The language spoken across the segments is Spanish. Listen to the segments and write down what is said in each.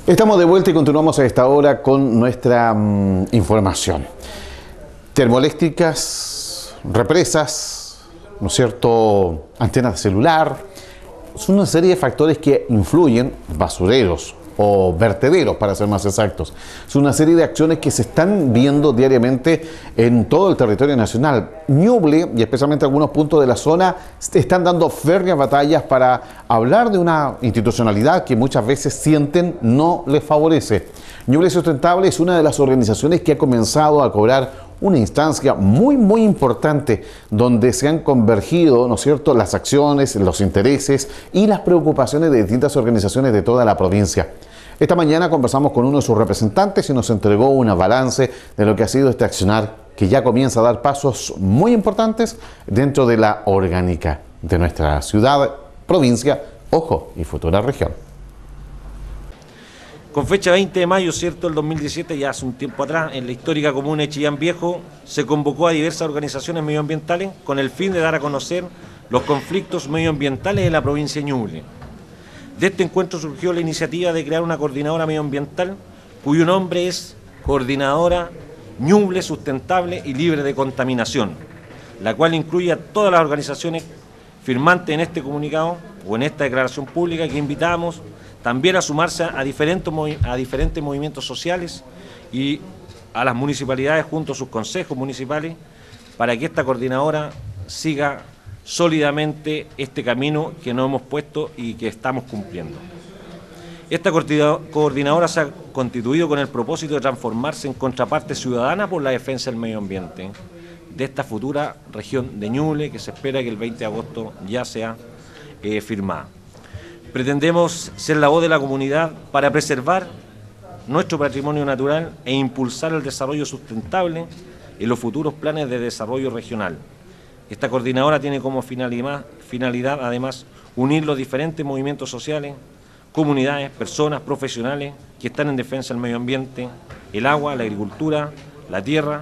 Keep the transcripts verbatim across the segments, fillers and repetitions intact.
Estamos de vuelta y continuamos a esta hora con nuestra um, información. Termoeléctricas, represas, ¿no es cierto?, antenas de celular, son una serie de factores que influyen, basureros o vertederos para ser más exactos. Es una serie de acciones que se están viendo diariamente en todo el territorio nacional. Ñuble y especialmente algunos puntos de la zona están dando férreas batallas para hablar de una institucionalidad que muchas veces sienten no les favorece. Ñuble Sustentable es una de las organizaciones que ha comenzado a cobrar una instancia muy muy importante donde se han convergido, ¿no es cierto?, las acciones, los intereses y las preocupaciones de distintas organizaciones de toda la provincia. Esta mañana conversamos con uno de sus representantes y nos entregó un balance de lo que ha sido este accionar que ya comienza a dar pasos muy importantes dentro de la orgánica de nuestra ciudad, provincia, ojo, y futura región. Con fecha veinte de mayo, cierto, del dos mil diecisiete, ya hace un tiempo atrás, en la histórica comuna de Chillán Viejo, se convocó a diversas organizaciones medioambientales con el fin de dar a conocer los conflictos medioambientales de la provincia de Ñuble. De este encuentro surgió la iniciativa de crear una coordinadora medioambiental, cuyo nombre es Coordinadora Ñuble Sustentable y Libre de Contaminación, la cual incluye a todas las organizaciones firmantes en este comunicado o en esta declaración pública, que invitamos también a sumarse a diferentes, a diferentes movimientos sociales y a las municipalidades junto a sus consejos municipales para que esta coordinadora siga sólidamente este camino que nos hemos puesto y que estamos cumpliendo. Esta coordinadora se ha constituido con el propósito de transformarse en contraparte ciudadana por la defensa del medio ambiente de esta futura región de Ñuble, que se espera que el veinte de agosto ya sea eh, firmada. Pretendemos ser la voz de la comunidad para preservar nuestro patrimonio natural e impulsar el desarrollo sustentable en los futuros planes de desarrollo regional. Esta coordinadora tiene como finalidad, finalidad, además, unir los diferentes movimientos sociales, comunidades, personas, profesionales que están en defensa del medio ambiente, el agua, la agricultura, la tierra,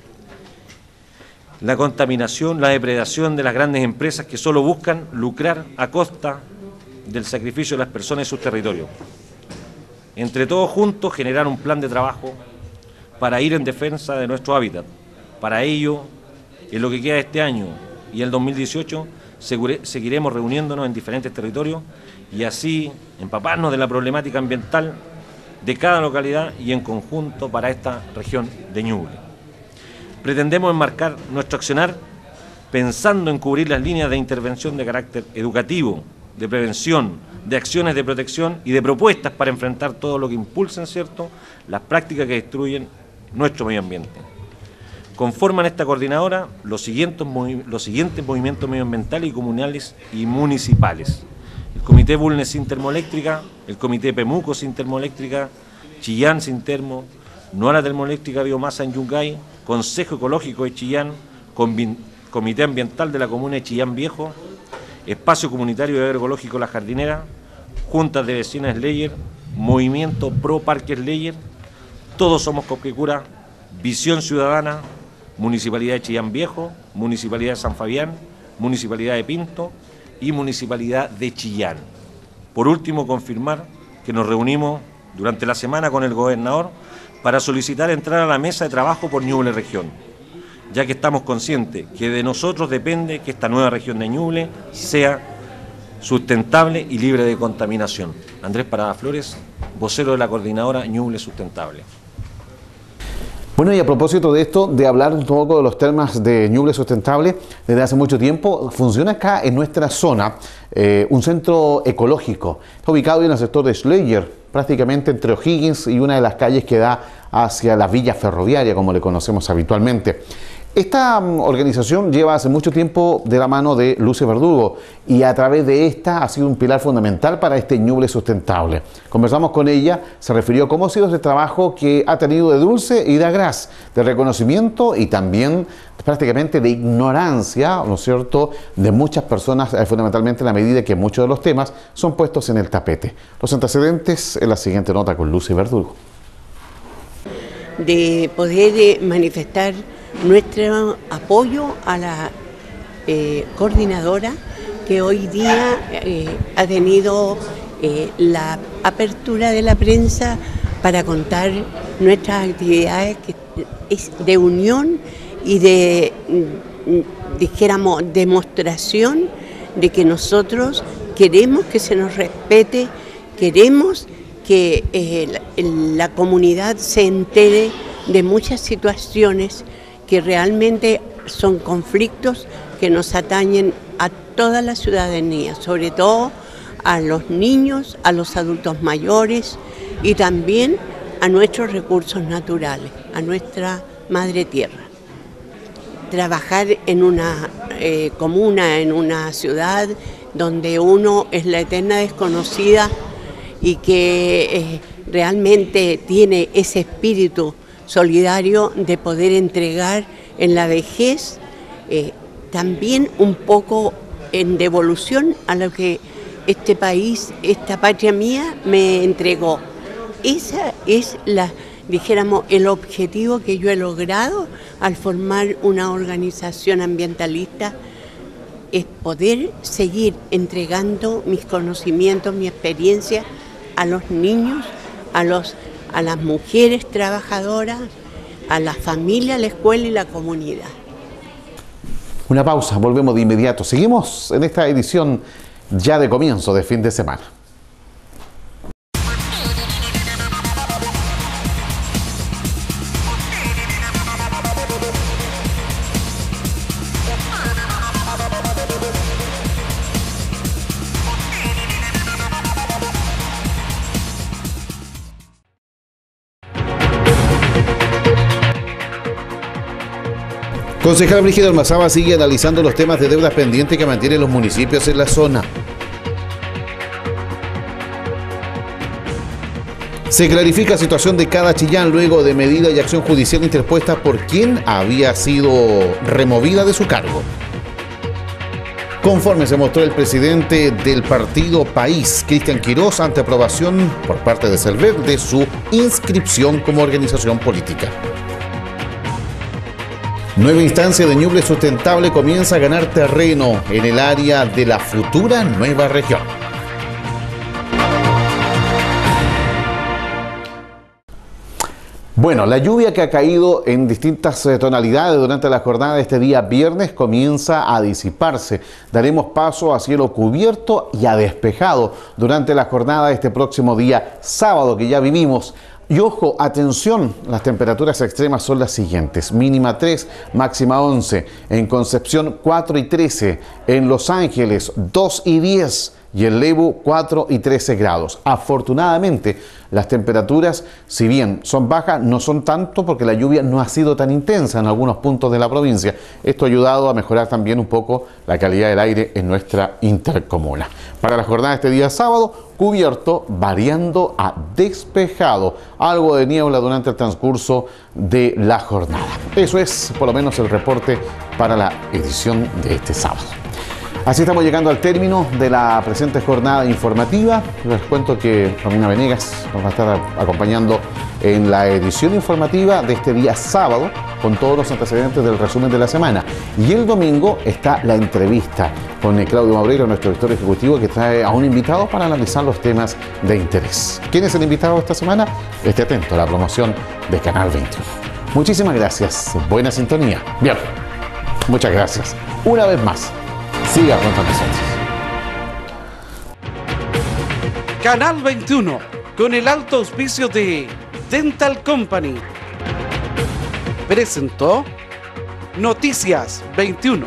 la contaminación, la depredación de las grandes empresas que solo buscan lucrar a costa del sacrificio de las personas y sus territorios. Entre todos juntos, generar un plan de trabajo para ir en defensa de nuestro hábitat. Para ello, en lo que queda de este año y el dos mil dieciocho, seguiremos reuniéndonos en diferentes territorios y así empaparnos de la problemática ambiental de cada localidad y en conjunto para esta región de Ñuble. Pretendemos enmarcar nuestro accionar pensando en cubrir las líneas de intervención de carácter educativo, de prevención, de acciones de protección y de propuestas para enfrentar todo lo que impulsen, ¿cierto?, las prácticas que destruyen nuestro medio ambiente. Conforman esta coordinadora los siguientes, los siguientes movimientos medioambientales y comunales y municipales: el Comité Bulnes sin Termoeléctrica, el Comité Pemuco sin Termoeléctrica, Chillán sin Termo, Nuala Termoeléctrica Biomasa en Yungay, Consejo Ecológico de Chillán, Comité Ambiental de la Comuna de Chillán Viejo, Espacio Comunitario de Agroecológico La Jardinera, Juntas de Vecinas Leyer, Movimiento Pro Parques Leyer, Todos Somos Copquecura, Visión Ciudadana, Municipalidad de Chillán Viejo, Municipalidad de San Fabián, Municipalidad de Pinto y Municipalidad de Chillán. Por último, confirmar que nos reunimos durante la semana con el gobernador para solicitar entrar a la mesa de trabajo por Ñuble Región, ya que estamos conscientes que de nosotros depende que esta nueva región de Ñuble sea sustentable y libre de contaminación. Andrés Parada Flores, vocero de la coordinadora Ñuble Sustentable. Bueno, y a propósito de esto, de hablar un poco de los temas de Ñuble Sustentable, desde hace mucho tiempo funciona acá en nuestra zona eh, un centro ecológico. Está ubicado en el sector de Schleyer, prácticamente entre O'Higgins y una de las calles que da hacia la villa ferroviaria, como le conocemos habitualmente. Esta um, organización lleva hace mucho tiempo de la mano de Luce Verdugo y a través de esta ha sido un pilar fundamental para este Ñuble Sustentable. Conversamos con ella, se refirió a cómo ha sido este trabajo que ha tenido de dulce y de agraz, de reconocimiento y también prácticamente de ignorancia, ¿no es cierto?, de muchas personas, eh, fundamentalmente en la medida que muchos de los temas son puestos en el tapete. Los antecedentes en la siguiente nota con Luce Verdugo. De poder eh, manifestar nuestro apoyo a la eh, coordinadora que hoy día eh, ha tenido eh, la apertura de la prensa para contar nuestras actividades, que es de unión y de, dijéramos, demostración de que nosotros queremos que se nos respete, queremos que eh, la, la comunidad se entere de muchas situaciones que realmente son conflictos que nos atañen a toda la ciudadanía, sobre todo a los niños, a los adultos mayores y también a nuestros recursos naturales, a nuestra madre tierra. Trabajar en una eh, comuna, en una ciudad donde uno es la eterna desconocida y que eh, realmente tiene ese espíritu solidario de poder entregar en la vejez, eh, también un poco en devolución a lo que este país, esta patria mía me entregó. Esa es la, dijéramos, el objetivo que yo he logrado al formar una organización ambientalista, es poder seguir entregando mis conocimientos, mi experiencia a los niños, a, los, a las mujeres trabajadoras, a la familia, a la escuela y la comunidad. Una pausa, volvemos de inmediato. Seguimos en esta edición ya de comienzo de fin de semana. Concejal Brígido Ormazábal sigue analizando los temas de deudas pendientes que mantienen los municipios en la zona. Se clarifica situación de cada Chillán luego de medida y acción judicial interpuesta por quien había sido removida de su cargo. Conforme se mostró el presidente del partido País, Cristian Quirós, ante aprobación por parte de Selver de su inscripción como organización política. Nueva instancia de Ñuble Sustentable comienza a ganar terreno en el área de la futura nueva región. Bueno, la lluvia que ha caído en distintas tonalidades durante la jornada de este día viernes comienza a disiparse. Daremos paso a cielo cubierto y a despejado durante la jornada de este próximo día sábado que ya vivimos. Y ojo, atención, las temperaturas extremas son las siguientes: mínima tres, máxima once, en Concepción cuatro y trece, en Los Ángeles dos y diez y en Lebu cuatro y trece grados. Afortunadamente, las temperaturas, si bien son bajas, no son tanto porque la lluvia no ha sido tan intensa en algunos puntos de la provincia. Esto ha ayudado a mejorar también un poco la calidad del aire en nuestra intercomuna. Para la jornada de este día sábado, cubierto variando a despejado, algo de niebla durante el transcurso de la jornada. Eso es por lo menos el reporte para la edición de este sábado. Así estamos llegando al término de la presente jornada informativa. Les cuento que Romina Venegas nos va a estar acompañando en la edición informativa de este día sábado con todos los antecedentes del resumen de la semana. Y el domingo está la entrevista con Claudio Maureiro, nuestro director ejecutivo, que trae a un invitado para analizar los temas de interés. ¿Quién es el invitado esta semana? Esté atento a la promoción de Canal veintiuno. Muchísimas gracias. Buena sintonía. Bien, muchas gracias. Una vez más, siga con nosotros. Canal veintiuno, con el alto auspicio de Dental Company, presentó Noticias veintiuno.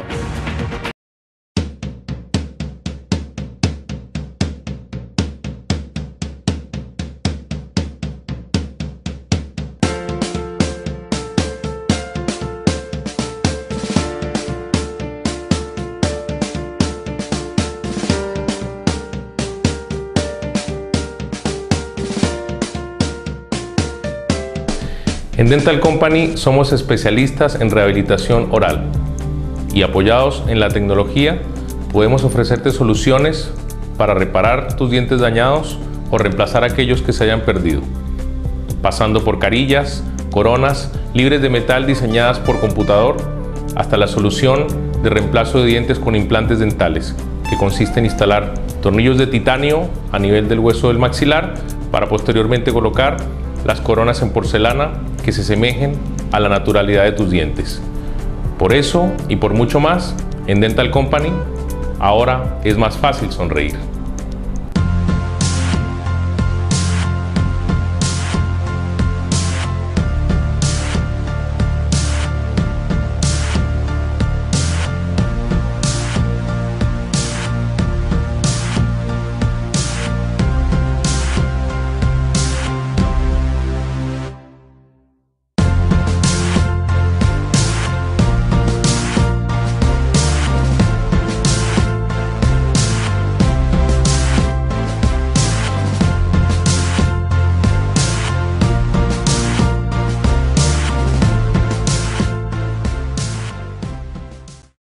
En Dental Company somos especialistas en rehabilitación oral y apoyados en la tecnología podemos ofrecerte soluciones para reparar tus dientes dañados o reemplazar aquellos que se hayan perdido, pasando por carillas, coronas libres de metal diseñadas por computador hasta la solución de reemplazo de dientes con implantes dentales que consiste en instalar tornillos de titanio a nivel del hueso del maxilar para posteriormente colocar las coronas en porcelana que se semejen a la naturalidad de tus dientes. Por eso y por mucho más, en Dental Company, ahora es más fácil sonreír.